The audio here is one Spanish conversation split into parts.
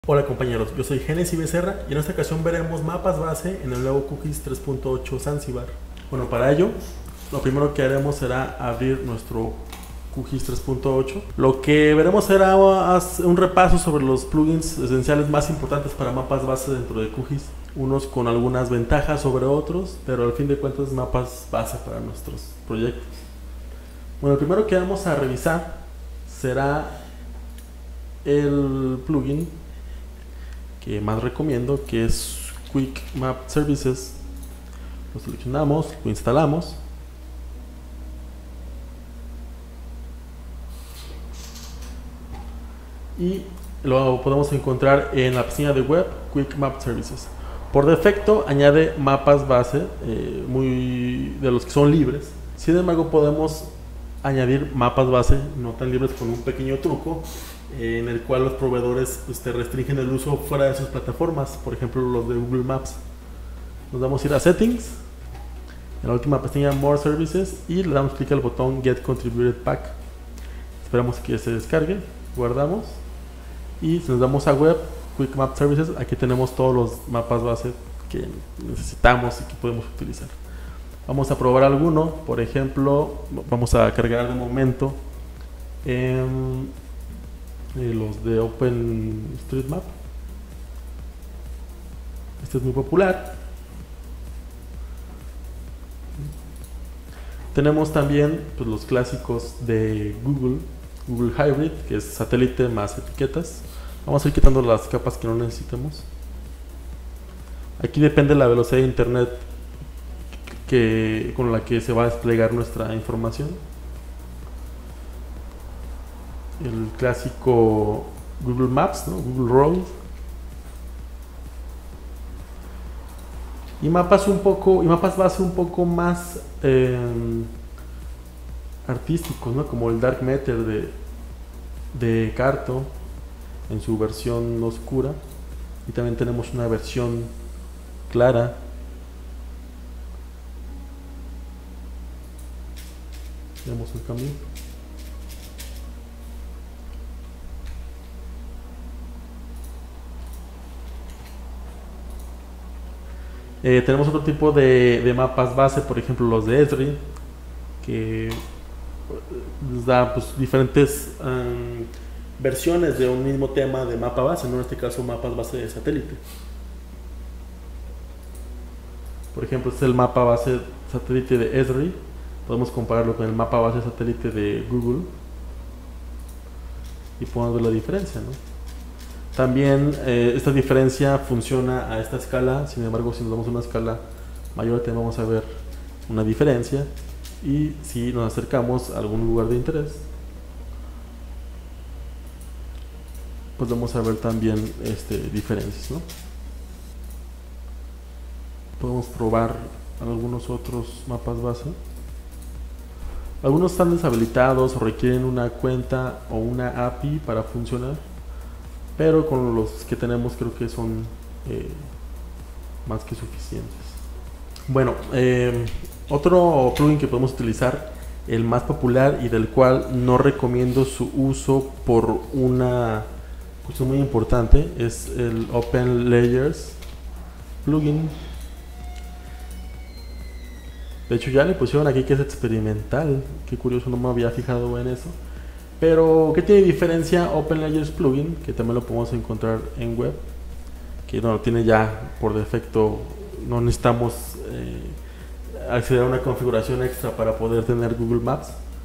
Hola compañeros, yo soy Genesis Becerra y en esta ocasión veremos mapas base en el nuevo QGIS 3.8 Zanzibar. Bueno, para ello, lo primero que haremos será abrir nuestro QGIS 3.8. Lo que veremos será un repaso sobre los plugins esenciales más importantes para mapas base dentro de QGIS. Unos con algunas ventajas sobre otros, pero al fin de cuentas mapas base para nuestros proyectos. Bueno, el primero que vamos a revisar será el plugin que más recomiendo, que es Quick Map Services. Lo seleccionamos, lo instalamos y lo podemos encontrar en la pestaña de web Quick Map Services. Por defecto añade mapas base muy de los que son libres. Sin embargo, podemos añadir mapas base no tan libres con un pequeño truco en el cual los proveedores restringen el uso fuera de sus plataformas, por ejemplo los de Google Maps. Nos vamos a ir a Settings, en la última pestaña More Services, y le damos clic al botón Get Contributed Pack. Esperamos que se descargue, guardamos, y si nos damos a Web, Quick Map Services, aquí tenemos todos los mapas base que necesitamos y que podemos utilizar. Vamos a probar alguno, por ejemplo, vamos a cargar de momento los de OpenStreetMap. Este es muy popular. Tenemos también pues, los clásicos de Google Hybrid, que es satélite más etiquetas. Vamos a ir quitando las capas que no necesitemos. Aquí depende la velocidad de internet con la que se va a desplegar nuestra información. El clásico Google Maps, ¿no? Google Road, y mapas base un poco más artísticos, ¿no? Como el Dark Matter de Carto en su versión oscura, y también tenemos una versión clara. Veamos el cambio. Tenemos otro tipo de mapas base, por ejemplo los de Esri, que nos da pues, diferentes versiones de un mismo tema de mapa base, ¿no? En este caso mapas base de satélite. Por ejemplo, este es el mapa base satélite de Esri. Podemos compararlo con el mapa base satélite de Google y podemos ver la diferencia, ¿no? También esta diferencia funciona a esta escala. Sin embargo, si nos damos una escala mayor, también vamos a ver una diferencia. Y si nos acercamos a algún lugar de interés, pues vamos a ver también diferencias, ¿no? Podemos probar algunos otros mapas base. Algunos están deshabilitados o requieren una cuenta o una API para funcionar, pero con los que tenemos creo que son más que suficientes. Bueno, otro plugin que podemos utilizar, el más popular y del cual no recomiendo su uso por una cuestión muy importante, es el OpenLayers plugin. De hecho ya le pusieron aquí que es experimental, qué curioso, no me había fijado en eso. Pero, ¿qué tiene diferencia OpenLayers plugin? Que también lo podemos encontrar en web, que no lo tiene ya por defecto. No necesitamos acceder a una configuración extra para poder tener Google Maps.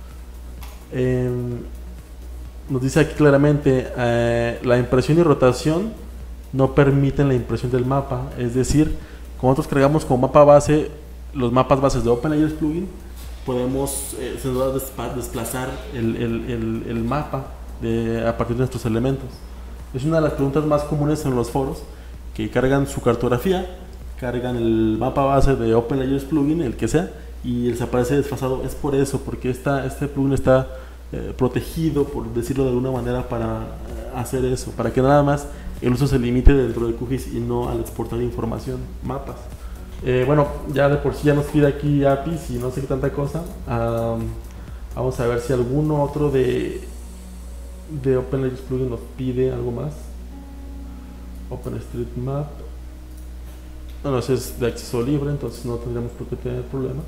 Nos dice aquí claramente la impresión y rotación no permiten la impresión del mapa. Es decir, cuando nosotros cargamos como mapa base los mapas bases de OpenLayers plugin, podemos se nos va a desplazar el mapa a partir de nuestros elementos. Es una de las preguntas más comunes en los foros, que cargan su cartografía, cargan el mapa base de OpenLayers plugin, el que sea, y les aparece desfasado. Es por eso, porque este plugin está protegido, por decirlo de alguna manera, para hacer eso, para que nada más el uso se limite dentro del QGIS y no al exportar información, mapas. Bueno, ya de por sí ya nos pide aquí APIs y no sé qué tanta cosa. Vamos a ver si alguno otro de OpenLayers plugin nos pide algo más. OpenStreetMap. Bueno, ese es de acceso libre, entonces no tendríamos por qué tener problema.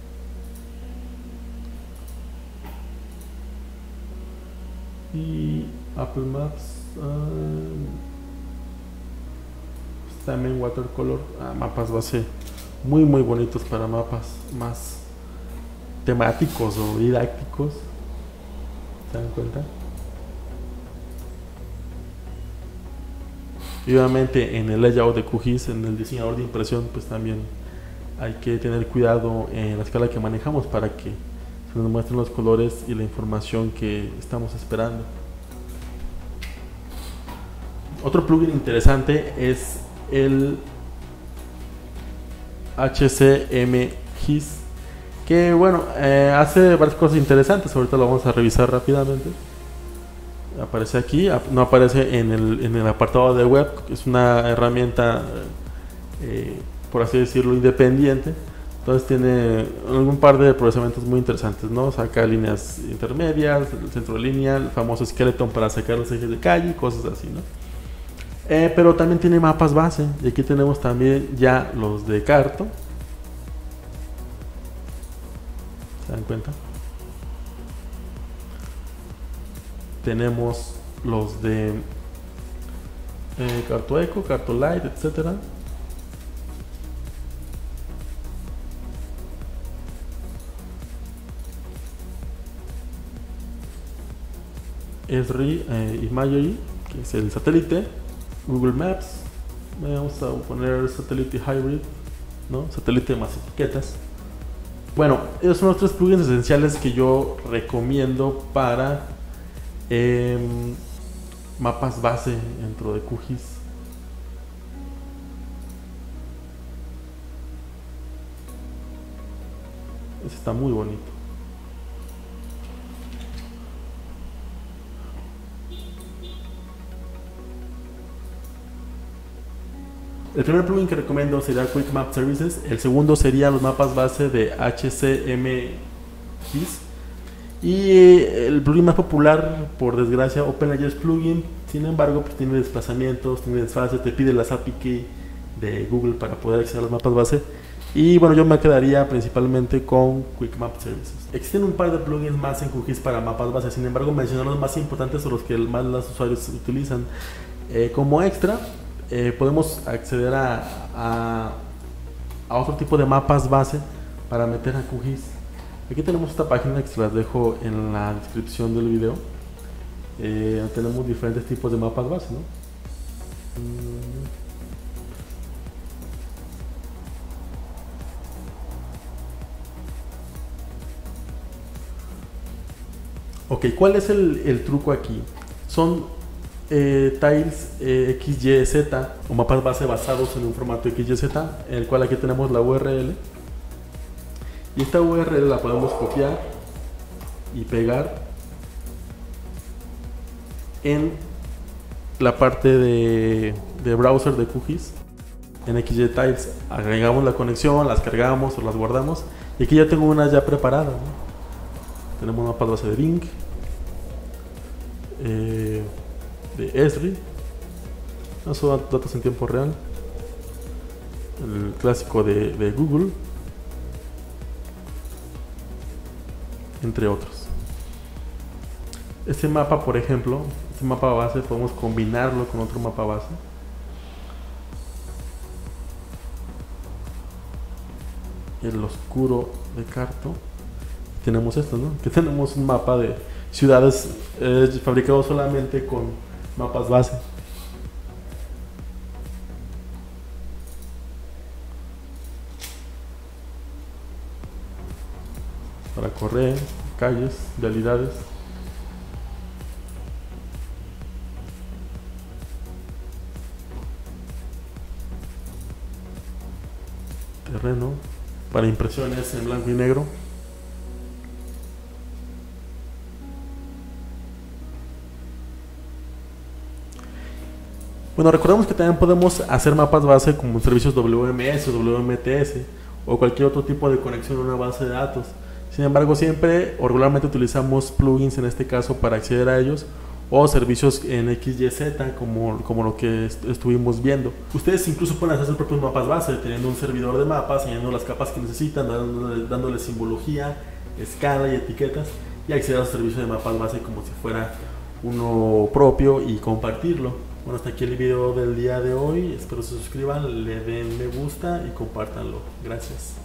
Y Apple Maps, también watercolor, mapas base muy bonitos para mapas más temáticos o didácticos. ¿Se dan cuenta? Y obviamente en el layout de QGIS, en el diseñador de impresión, pues también hay que tener cuidado en la escala que manejamos para que se nos muestren los colores y la información que estamos esperando. Otro plugin interesante es el HCMGIS, que bueno, hace varias cosas interesantes. Ahorita lo vamos a revisar rápidamente. Aparece aquí, no aparece en el apartado de web. Es una herramienta, por así decirlo, independiente. Entonces tiene un par de procesamientos muy interesantes, ¿no? Saca líneas intermedias, el centro de línea, el famoso skeleton para sacar los ejes de calle, cosas así, ¿no? Pero también tiene mapas base, y aquí tenemos también ya los de Carto. ¿Se dan cuenta? Tenemos los de CartoEco, CartoLite, etcétera. Esri Imagery, que es el satélite. Google Maps, vamos a poner satélite hybrid, ¿no? Satélite más etiquetas. Bueno, esos son los tres plugins esenciales que yo recomiendo para mapas base dentro de QGIS. Ese está muy bonito. El primer plugin que recomiendo sería Quick Map Services. El segundo sería los mapas base de HCMGIS. Y el plugin más popular, por desgracia, OpenLayers Plugin. Sin embargo, pues tiene desplazamientos, tiene desfase, te pide las API key de Google para poder acceder a los mapas base. Y bueno, yo me quedaría principalmente con Quick Map Services. Existen un par de plugins más en QGIS para mapas base. Sin embargo, mencionar los más importantes o los que más los usuarios utilizan. Como extra, podemos acceder a otro tipo de mapas base para meter a QGIS. Aquí tenemos esta página que se las dejo en la descripción del video. Tenemos diferentes tipos de mapas base, ¿no? Ok, ¿cuál es el truco aquí? Son tiles XYZ o mapas base basados en un formato XYZ, en el cual aquí tenemos la URL, y esta URL la podemos copiar y pegar en la parte de browser de QGIS. En XY Tiles agregamos la conexión, las cargamos o las guardamos, y aquí ya tengo unas ya preparadas, ¿no? Tenemos mapas base de Bing, de Esri, no son datos en tiempo real, el clásico de Google, entre otros. Este mapa, por ejemplo, este mapa base podemos combinarlo con otro mapa base. El oscuro de Carto. Tenemos esto, ¿no? Que tenemos un mapa de ciudades fabricado solamente con mapas base. Para correr, calles, vialidades. Terreno, para impresiones en blanco y negro. Bueno, recordemos que también podemos hacer mapas base como servicios WMS o WMTS o cualquier otro tipo de conexión a una base de datos. Sin embargo, siempre o regularmente utilizamos plugins en este caso para acceder a ellos, o servicios en XYZ como lo que estuvimos viendo. Ustedes incluso pueden hacer sus propios mapas base teniendo un servidor de mapas, añadiendo las capas que necesitan, dándole simbología, escala y etiquetas, y acceder a su servicio de mapas base como si fuera uno propio y compartirlo. Bueno, hasta aquí el video del día de hoy. Espero se suscriban, le den me gusta y compártanlo. Gracias.